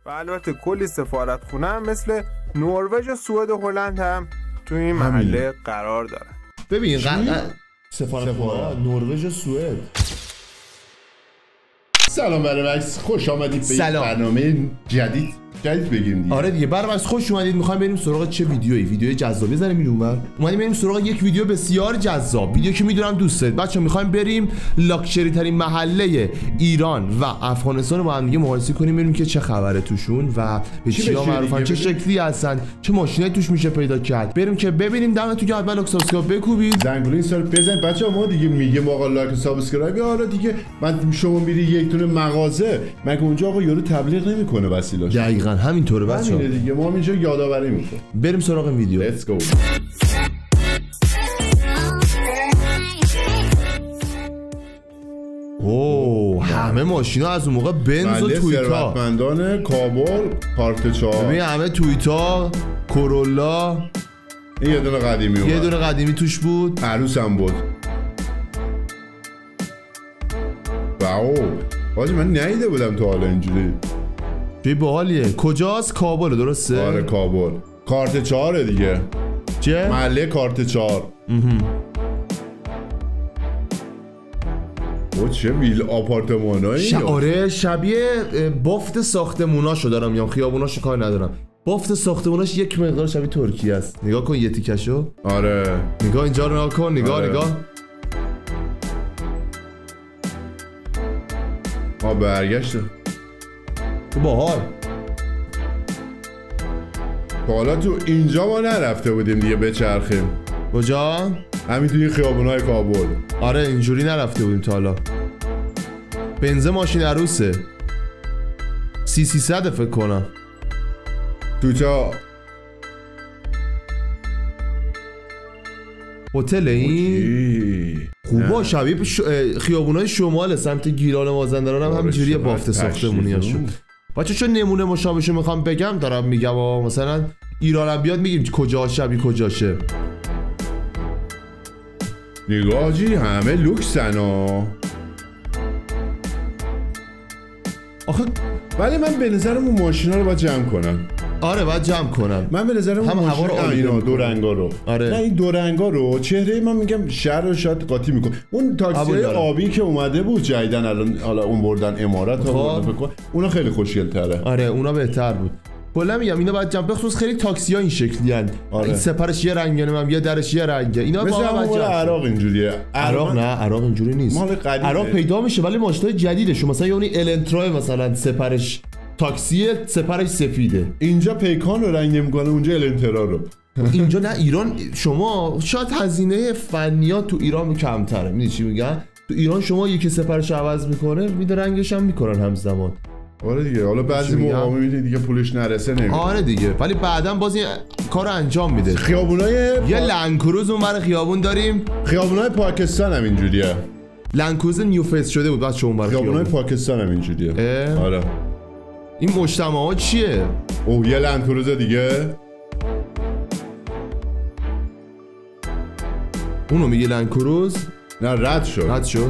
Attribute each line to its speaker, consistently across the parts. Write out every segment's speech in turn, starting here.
Speaker 1: و البته کلی سفارتخونه هم مثل نروژ و سوئد و هلند هم تو این محله قرار دارن.
Speaker 2: ببین سفارتخونه نروژ و سوئد.
Speaker 3: سلام برمکس، خوش آمدید به برنامه جدید بگیم دیگه.
Speaker 2: آره دیگه برمکس خوش اومدید. میخوایم بریم سراغ چه ویدیویی جذابی بزنیم این اونور. اومدیم بریم سراغ یک ویدیو بسیار جذاب، ویدیو که میدونم دوست دارید. بچه‌ها میخوایم بریم لاکچری ترین محله ایران و افغانستان رو با هم دیگه مقایسه کنیم، ببینیم که چه خبره توشون و به چیا معروفن، چه شکلی هستن، چه ماشینایی توش میشه پیدا کرد. بریم که ببینیم. دمتون گرم. حتما سابسکرایب بکوبید،
Speaker 3: زنگوله این سر بزنید بچه‌ها. ما دیگه میگیم آقا لایک و سابسکرایب. حالا دیگه من شما میری یک دونه مغازه، مگه اونجا آقا یارو تبلیغ نمیکنه وسیلاش؟
Speaker 2: دقیقاً همینطوره بچه‌ها.
Speaker 3: همینه دیگه، ما اینجا یادآوری میکنیم.
Speaker 2: بریم سراغ این ویدیو.
Speaker 3: Let's go.
Speaker 2: همه ماشینا از اون موقع بنز و تویوتا،
Speaker 3: ثروتمندان کابل، کارت 4.
Speaker 2: ببین همه تویوتا، کورولا.
Speaker 3: این یه دونه قدیمی بود،
Speaker 2: یه دونه قدیمی توش بود،
Speaker 3: عروسم بود. واو واجی من ندیده بودم تو حالا اینجوری.
Speaker 2: چه باحالیه. کجاست؟ کابل درسته؟
Speaker 3: آره کابل. کارت 4 دیگه.
Speaker 2: چه؟
Speaker 3: محله کارت 4. او چه ویل آپارتمانایی.
Speaker 2: آره شبیه بافت ساختموناشو دارم میام، خیابوناشو کار ندارم. بافت ساختموناش یک مقدار شبیه ترکیه است. نگاه کن یه تیکشو.
Speaker 3: آره
Speaker 2: نگاه اینجا رو نگاه کن. نگاه
Speaker 3: برگشته.
Speaker 2: باحال.
Speaker 3: حالا تو اینجا ما نرفته بودیم دیگه بچرخیم.
Speaker 2: کجا؟
Speaker 3: همین توی خیابونای کابل.
Speaker 2: آره اینجوری نرفته بودیم تا حالا. بنز ماشین عروسه 300 فکر کنم.
Speaker 3: توتا
Speaker 2: هتل این خوبا شبیه خیابونای شمال سمت گیلان مازندران هم همینجوریه بافت ساختمونیاشون. بچه چون نمونه مشابهشو میخوام بگم دارم میگم مثلا ایرانم بیاد میگیم کجا شبیه کجاشه.
Speaker 3: نگاه جی همه لوکسن
Speaker 2: آخه.
Speaker 3: ولی من به نظرم اون ماشینا رو باید جمع کنم.
Speaker 2: آره باید جمع کنم.
Speaker 3: من به نظرم
Speaker 2: هم هوا رو
Speaker 3: اینا دو رنگا رو.
Speaker 2: آره.
Speaker 3: نه این دو رنگا رو چهره من میگم شهر رو شاید قاطی میکنه. اون تاکسی آبی که اومده بود جدیدن الان حالا اون بردن امارات ها فکر کنم اونا خیلی خوشگل تره.
Speaker 2: آره اونا بهتر بود. کلا میگم اینا باید جمع، بخصوص خیلی تاکسی ها این شکلی ان.
Speaker 3: آره.
Speaker 2: این سپرش یه رنگه نمیدونم یه درش یه رنگه. اینا
Speaker 3: واقعا باید عراق اینجوریه.
Speaker 2: عراق نه عراق اینجوری نیست. عراق پیدا میشه ولی ماشینای جدیدش مثلا یعنی النترا مثلا سپرش تاکسی سپرش سفیده.
Speaker 3: اینجا پیکان رو رنگ نمیکنه، اونجا النترا رو.
Speaker 2: اینجا نه ایران شما شاید هزینه فنیات تو ایران کمتره. میدونی چی میگن؟ تو ایران شما یکی سپرش عوض میکنه میده رنگش هم میکنن همزمان.
Speaker 3: آره دیگه حالا بعضی موقع میبینی دیگه پولش نرسه نمیده.
Speaker 2: آره دیگه ولی بعداً باز این کارو انجام میده.
Speaker 3: خیابونای
Speaker 2: یه لنکروز اون برای خیابون داریم.
Speaker 3: خیابونای پاکستان هم اینجوریه.
Speaker 2: لنکروز نیو فیس شده بود بچه‌ها اون برای
Speaker 3: خیابونای پاکستان هم اینجوریه. آره
Speaker 2: این مجتمع‌ها چیه؟
Speaker 3: اوه یه لنکروز دیگه.
Speaker 2: اونو میگه لنکروز؟
Speaker 3: نه رد شد.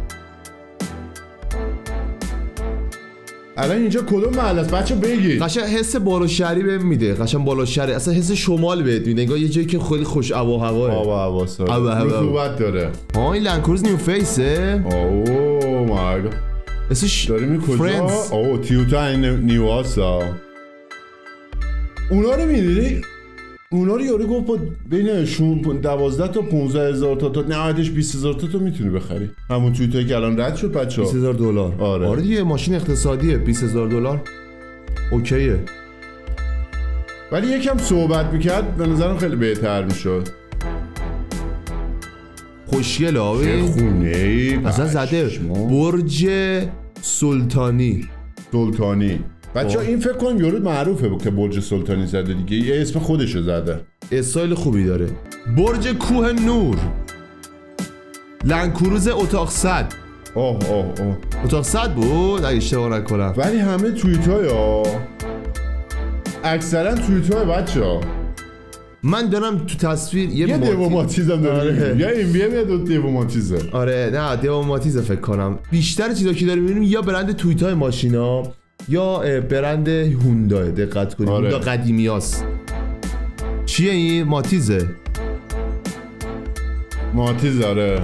Speaker 3: الان اینجا کدوم محله است بچه بگید؟
Speaker 2: قشنگ حس بالا شهری بهم میده. قشنگ بالا شهری اصلا حس شمال بهت میده. نگاه یه جایی که خیلی خوش آب و هواه.
Speaker 3: رطوبت داره.
Speaker 2: این لنکروز نیو فیسه.
Speaker 3: اوه مای گاد.
Speaker 2: اسمش
Speaker 3: داریم کجا؟ اوه تویوتا نیواسا. اونا رو می‌بینی؟ اونا رو یارو گفت بین 12 تا 15000 تا نهایتش 20000 تا میتونی بخری. همون تویوتایی که الان رد شد بچه‌ها.
Speaker 2: $20000. آره دیگه ماشین اقتصادیه. $20000 اوکیه.
Speaker 3: ولی یکم صحبت میکرد به نظرم خیلی بهتر میشد.
Speaker 2: خوشگله آبی.
Speaker 3: خونه‌ای
Speaker 2: اصلا زده برج سلطانی.
Speaker 3: بچه‌ها این فکر کنم یارو معروفه که برج سلطانی زده دیگه. یه اسم خودشو زده.
Speaker 2: استایل خوبی داره. برج کوه نور. لنکروز اتاق 100. اتاق 100 بود اگه اشتباه نکنم.
Speaker 3: ولی همه توییت‌ها اکثرا توییت‌ها بچه‌ها
Speaker 2: من دارم تو تصویر
Speaker 3: یه دیوماتیزم داره. یا این بی ام یا دو دیوماتیزه.
Speaker 2: آره نه دیوماتیزه فکر کنم. بیشتر چیزا که داریم می‌بینیم یا برند توییت‌های ماشینا یا برند هوندا. دقت کنید هوندا قدیمیاست. چیه این؟ ماتیزه.
Speaker 3: ماتیز آره.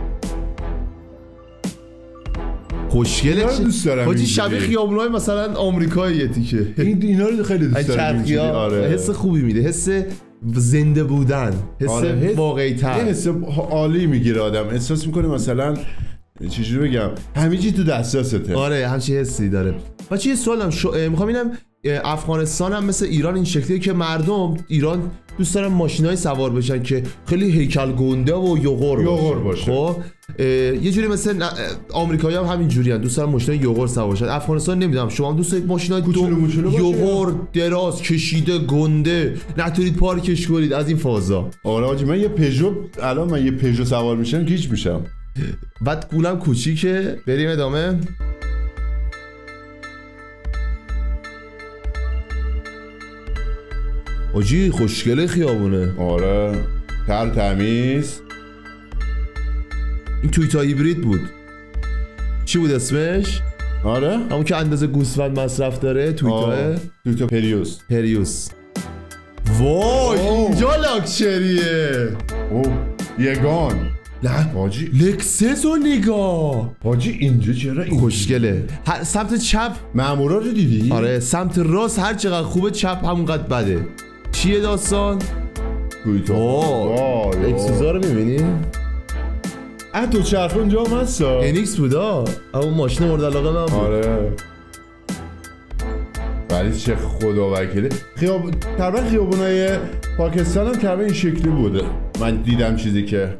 Speaker 2: خوشگله.
Speaker 3: دوست دارم
Speaker 2: حاجی شبیه خیابونای مثلا آمریکاییه تیکه.
Speaker 3: اینا رو خیلی دوست دارم.
Speaker 2: آره. حس خوبی میده، حس زنده بودن، حس واقعی تر،
Speaker 3: حس عالی میگیره آدم. احساس میکنه مثلا چجوری بگم همه چی تو دسترسته.
Speaker 2: آره همچین حسی داره. بچه یه سوالم میخوام اینم افغانستان هم مثل ایران این شکلیه که مردم ایران دوست دارن ماشینای سوار بشن که خیلی هیکل گنده و یوغور باشه. خب یه جوری مثل آمریکایی هم همین جوریان، دوست دارن ماشینای یوغور سوار بشن. افغانستان نمیدونم شما هم دوست دارید ماشینای یوغور دراز کشیده گنده نتونید پارکش کنید از این فازا؟
Speaker 3: آره حاجی من یه پژو سوار میشم گیج میشم.
Speaker 2: بعد گولم کوچیکه. بریم ادامه. آجی خوشگله خیابونه.
Speaker 3: آره تمیز. این
Speaker 2: تویوتا هیبرید بود. چی بود اسمش؟
Speaker 3: آره
Speaker 2: همون که اندازه گوسفند مصرف داره.
Speaker 3: تویوتا
Speaker 2: پریوس. وای اینجا لاکچریه.
Speaker 3: یگان.
Speaker 2: نه حاجی لکسس و نگاه
Speaker 3: حاجی اینجا چرا
Speaker 2: خوشگله. سمت چپ
Speaker 3: مامورا رو دیدی؟
Speaker 2: آره سمت راست هر چقدر خوبه چپ همونقدر بده. چیه داستان؟
Speaker 3: تویوتا
Speaker 2: اکسوزا رو میبینی؟
Speaker 3: تو چرخ اونجا هم هستا
Speaker 2: انیکس بودا اون ماشین مورد علاقه من بود.
Speaker 3: آره ولی چه خدا وکیله. تقریبا خیابونای پاکستان هم تقریبا این شکلی بوده. من دیدم چیزی که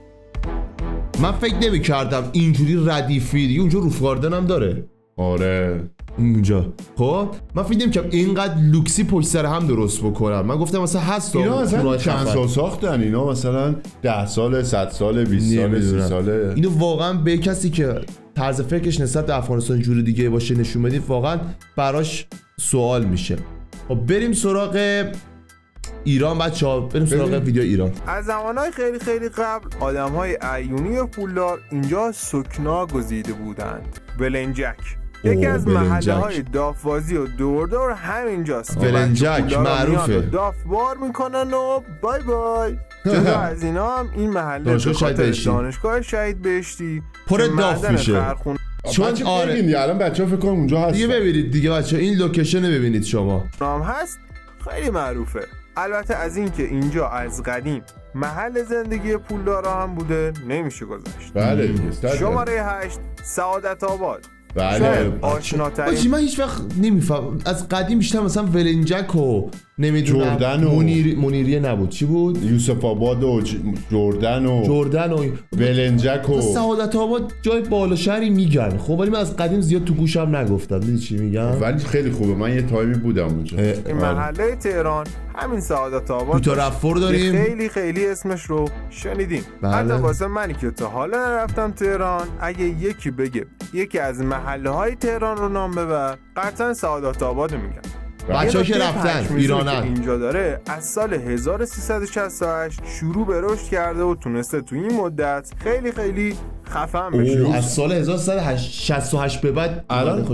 Speaker 2: من فکر نمی کردم اینجوری ردیفی دیگه. اونجا روف گاردن هم داره.
Speaker 3: آره
Speaker 2: اونجا خب من فکر نمی‌کردم اینقدر لوکسی پشت سر هم درست بکنم. من گفتم مثلا هست
Speaker 3: اینا مثلا چند سال ساختن. اینا مثلا 10 سال 100 سال 20 سال 30 ساله.
Speaker 2: اینو واقعا به کسی که طرز فکرش نسبت به افغانستان جور دیگه باشه نشون بدید واقعا براش سوال میشه. خب بریم سراغ ایران بچه‌ها. بریم سراغ ویدیو ایران.
Speaker 1: از زمانهای خیلی خیلی قبل آدم‌های عیونی و پولدار اینجا سکنا گزیده بودند. ولنجک یکی از محله‌های دافبازی و دور همینجاست.
Speaker 2: ولنجک معروفه.
Speaker 1: داف بار میکنن و بای بای. جدا از اینا هم این محله دانشگاه شهید بهشتی
Speaker 2: پر داف میشه.
Speaker 3: چون آره الان بچه‌ها فکر کنم اونجا هست.
Speaker 2: دیگه ببینید دیگه بچه‌ها این لوکیشن ببینید شما.
Speaker 1: نام هست خیلی معروفه. البته از این که اینجا از قدیم محل زندگی پولدارا هم بوده نمیشه گذشت.
Speaker 3: بله
Speaker 1: شماره 8 سعادت آباد.
Speaker 3: بله
Speaker 1: آشناترین.
Speaker 2: من هیچ وقت نمیفهم از قدیم بیشتر مثلا ولنجک و نمیدونم
Speaker 3: جردن و
Speaker 2: منیریه نبود. چی بود؟
Speaker 3: یوسف آباد و جردن و ولنجک و
Speaker 2: سعادت آباد جای بالا شهری میگن. خب ولی من از قدیم زیاد تو گوشم نگفتم. دیدی چی میگم؟
Speaker 3: ولی خیلی خوبه. من یه تایمی بودم اونجا.
Speaker 1: این محله تهران همین سعادت آباد
Speaker 2: تو رفور داریم.
Speaker 1: خیلی خیلی اسمش رو شنیدیم.
Speaker 2: بله.
Speaker 1: حتی واسه منی که تا حالا نرفتم تهران اگه یکی بگه یکی از محله های تهران رو نام ببر قطعا سعادت آباد میگن.
Speaker 2: بچه‌ها که رفتن ایرانن
Speaker 1: اینجا داره از سال 1368 شروع به رشد کرده و تونسته تو این مدت خیلی خیلی خفن بشه.
Speaker 2: از سال 1368 به بعد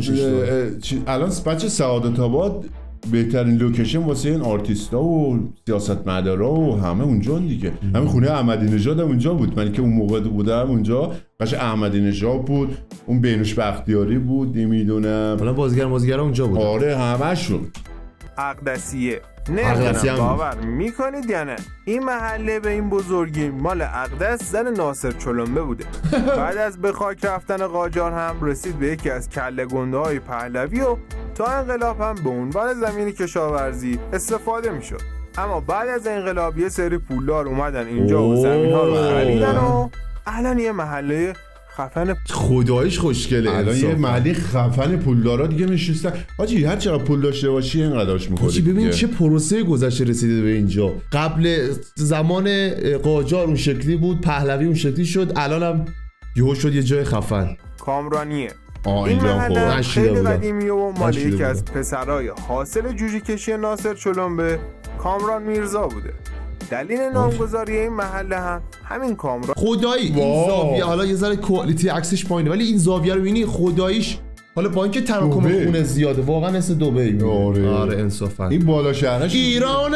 Speaker 3: الان بچه سعادت آباد بهترین لوکیشن واسه این آرتیستا و سیاستمدارا و همه اونجا دیگه. همین خونه احمدی نژاد اونجا بود. من که اون موقع بودم اونجا قش احمدی نژاد بود، اون بینوش بختیاری بود، نمیدونم
Speaker 2: حالا بازیگر اونجا بود.
Speaker 3: آره همشون.
Speaker 1: اقدسیه نمیدونم باور میکنید یا نه این محله به این بزرگی مال اقدس زن ناصر چلنبه بوده. بعد از به خاک رفتن قاجار هم رسید به یکی از کله گنده های پهلوی و تا انقلاب هم به عنوان زمین کشاورزی استفاده میشد. اما بعد از انقلاب یه سری پولدار اومدن اینجا و زمین ها رو خریدن و الان یه محله خفن
Speaker 2: خداییش خوشگله.
Speaker 3: الان یه محلی خفن پولدارا دیگه نشستن. حاجی هر چقدر پول داشته باشی اینقدرش می‌خوری.
Speaker 2: حاجی ببین چه پروسه گذشته رسیده به اینجا. قبل زمان قاجار اون شکلی بود، پهلوی اون شکلی شد، الانم یهو شد یه جای خفن.
Speaker 1: کامرانیه.
Speaker 2: این
Speaker 1: محله خیلی قدیمیه و مال یکی از پسرای حاصل جوجه کشی ناصر چلنبه کامران میرزا بوده. دلیل نامگذاری این محله هم همین کامران.
Speaker 2: خدایی این زاویه حالا یه ذره کوالیتی عکسش پایینه ولی این زاویه رو ببینی خداییش حالا با اینکه تراکم خونه زیاده واقعا مثل دبی. آره انصافا.
Speaker 3: این بالا شهرش
Speaker 2: ایران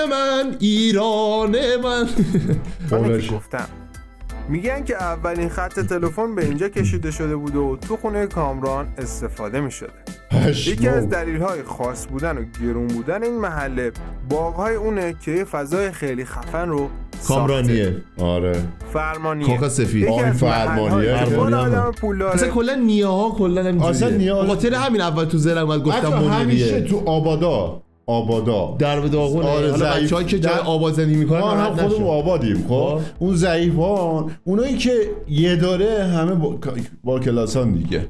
Speaker 2: من
Speaker 1: بالا گفتم میگن که اولین خط تلفن به اینجا کشیده شده بوده و تو خونه کامران استفاده میشده. یکی از دلیل‌های خاص بودن و گرون بودن این محله باغ‌های اونه که یه فضای خیلی خفن رو
Speaker 2: کامرانیه.
Speaker 3: آره
Speaker 2: فرمانیه کاخ سفید.
Speaker 3: فرمانیه
Speaker 1: آدم پولداره.
Speaker 2: اصلا کلا نیاها کلا همینجوریه. بخاطر همین اول تو ذهنم اومد گفتم منیریه.
Speaker 3: همیشه تو آبادا
Speaker 2: در به داغونه. حالا بچه‌ها که جای آباد زندگی می‌کنن
Speaker 3: ما خودمون آبادیم. خب اون ضعیفان اونایی که یه داره همه با کلاسان دیگه.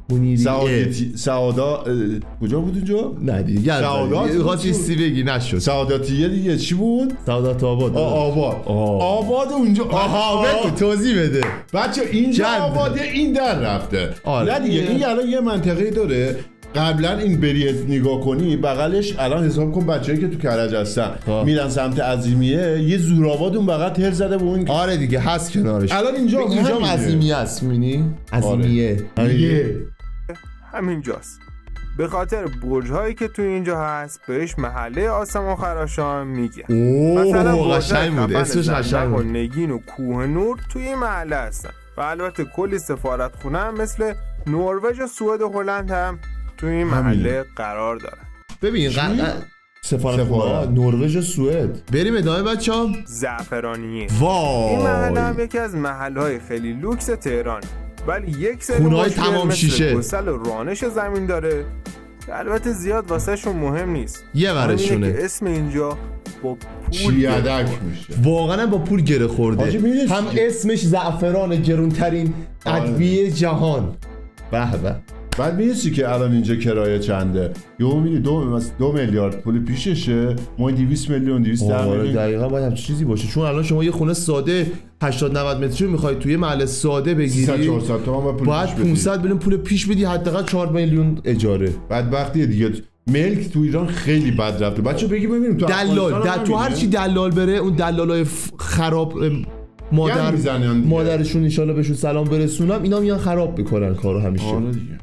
Speaker 3: سعادا کجا بود اونجا؟
Speaker 2: نه دیگه خاصی بگی نشد.
Speaker 3: سعادتیه دیگه چی بود؟
Speaker 2: سعادت آباد.
Speaker 3: آباد اونجا.
Speaker 2: توضیح بده
Speaker 3: بچه اینجا آباده این در رفته. نه دیگه این الان یه منطقه داره. قبلا این بری نگاه کنی بغلش الان حساب کن بچه‌ای که تو کرج هستن میرن سمت عظیمیه یه زورآباد اون بغل تر زده به اون.
Speaker 2: آره دیگه هست کنارش.
Speaker 3: الان اینجا
Speaker 2: عظیمیه است می‌بینی؟ عظیمیه.
Speaker 1: همینجاست. به خاطر برج‌هایی که تو اینجا هست بهش محله آسمان خراشان میگه.
Speaker 2: مثلا قشنگ بود اسمش قشنگ بود.
Speaker 1: نگین و کوه نور توی این محله هستن. و البته کلی سفارتخونه هم مثل نروژ و سوئد و هلند هم تو این محله قرار داره.
Speaker 2: ببین سفارتخونه نروژ و سوئد. بریم ادامه بچه‌ها.
Speaker 1: زعفرانیه.
Speaker 2: وای
Speaker 1: این محله هم یکی از محله‌های خیلی لوکس تهران، ولی یک سری
Speaker 2: خونه‌های تمام شیشه
Speaker 1: گسل و رانش زمین داره که البته زیاد واسه شون مهم نیست.
Speaker 2: یه ورشونه
Speaker 1: که اسم اینجا با پول
Speaker 3: چیادک میشه.
Speaker 2: واقعا با پول گره خورده. هم اسمش زعفران گرونترین ادویه جهان. به به.
Speaker 3: بعد می‌رسی که الان اینجا کرایه چنده؟ یهو می‌بینی 2 میلیارد پول پیششه، ما 200 میلیون 210 میلیون.
Speaker 2: دقیقاً باید هم چیزی باشه، چون الان شما یه خونه ساده 80 90 متری می‌خوای توی محل ساده بگیری
Speaker 3: 400 تومن پول
Speaker 2: باید 500 میلیون پول پیش بدی، حداقل 4 میلیون اجاره.
Speaker 3: بعد وقتی دیگه ملک تو ایران خیلی بد رفته. بچه‌ها بگیم ببینیم تو
Speaker 2: دلال تو هر چی دلال بره اون دلالای خراب مادرشون ان شاءالله بهشون سلام برسونم اینا میان خراب میکنن کارو همیشه.
Speaker 3: آره دیگه.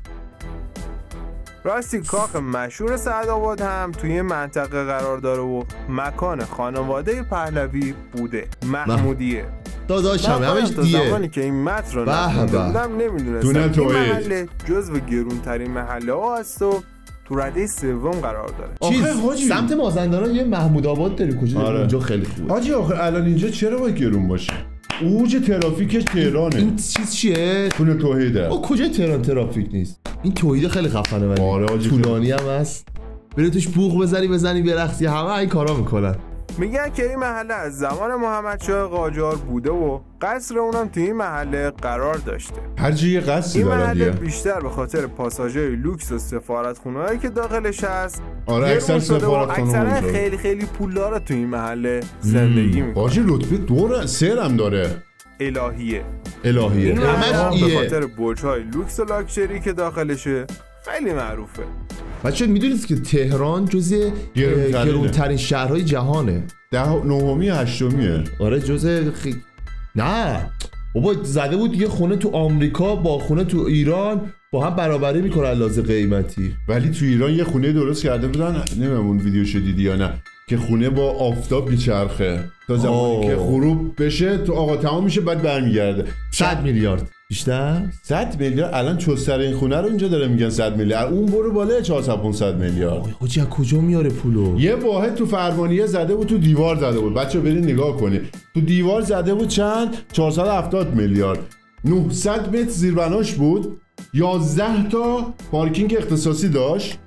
Speaker 1: راستی کاخ مشهور سعدآباد هم توی این منطقه قرار داره و مکان خانواده پهلوی بوده. محمودیه.
Speaker 2: داداشم همش دیه.
Speaker 1: زمانی که این متن رو نخونده بودم نمیدونستم این محله جزو گرونترین محله ها هست و تو رده سوم قرار داره.
Speaker 2: سمت مازندران یه محمود آباد داریم کجا؟ اونجا خیلی خوبه.
Speaker 3: حاجی آخه الان اینجا چرا باید گرون باشه؟ اوج ترافیکش تهرانه.
Speaker 2: این چیز چیه؟
Speaker 3: خونه توحیده.
Speaker 2: او کجا تهران ترافیک نیست؟ این توحید خیلی خفنه ولی.
Speaker 3: آره
Speaker 2: طولانی هم هست. بری توش بوق بزنی برقصی همه این کارا میکنن.
Speaker 1: میگن که این محله از زمان محمدشاه قاجار بوده و قصر اونم توی این محله قرار داشته.
Speaker 3: هر جای قصری داره.
Speaker 1: این محله بیشتر به خاطر پاساژهای لوکس و سفارتخونه‌ای که داخلش هست.
Speaker 3: آره اکثر سفارتخونه
Speaker 1: خیلی خیلی پولدار تو این محله زندگی میکنه.
Speaker 3: حاجی رتبه 2 3 هم داره.
Speaker 1: الهیه.
Speaker 2: همش
Speaker 1: به خاطر برج‌های لوکس و لاکچری که داخلشه خیلی معروفه.
Speaker 2: بچه میدونید که تهران جزء گرونترین شهرهای جهانه.
Speaker 3: 9می 8میه.
Speaker 2: آره نه بابا زده بود یه خونه تو آمریکا با خونه تو ایران با هم برابری میکنن لحاظ قیمتی.
Speaker 3: ولی تو ایران یه خونه درست کرده بودن، نمیدونم اون ویدیوشو دیدی یا نه، که خونه با آفتاب میچرخه تا زمانی که غروب بشه تو آقا تمام میشه بعد برمیگرده.
Speaker 2: 100 میلیارد بیشتر
Speaker 3: 100 میلیارد الان چوستر این خونه رو اینجا داره میگن 100 میلیارد، اون برو بالا 400 500 میلیارد.
Speaker 2: حاجی کجا میاره پولو؟
Speaker 3: یه واحد تو فرمانیه زده بود، تو دیوار زده بود. بچه‌ها برید نگاه کنید، تو دیوار زده بود چند 470 میلیارد. 900 متر زیربناش بود، 11 تا پارکینگ اختصاصی داشت،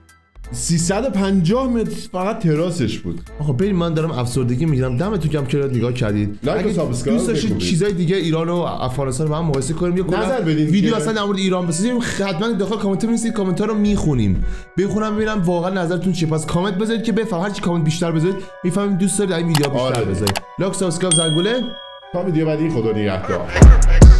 Speaker 3: 350 متر فقط تراسش بود.
Speaker 2: آقا بریم، من دارم افسردگی میگیرم. دمتون گرم که نگاه کردید.
Speaker 3: لایک و سابسکرایب
Speaker 2: دوست داشتید چیزای دیگه ایران و افغانستان رو با هم مقایسه کنیم یا ویدیو اصلا در مورد ایران بسازیم، حتما داخل کامنت بنویسید، کامنت‌ها رو میخونیم، بخونم ببینم واقعا نظرتون چیه. پس کامنت بذارید که بفهم، هر چی کامنت بیشتر بذارید میفهمیم دوست دارید این ویدیو بیشتر بذارید. لایک سابسکرایب زنگوله
Speaker 3: تا ویدیو بعدی. خدا نگهدار.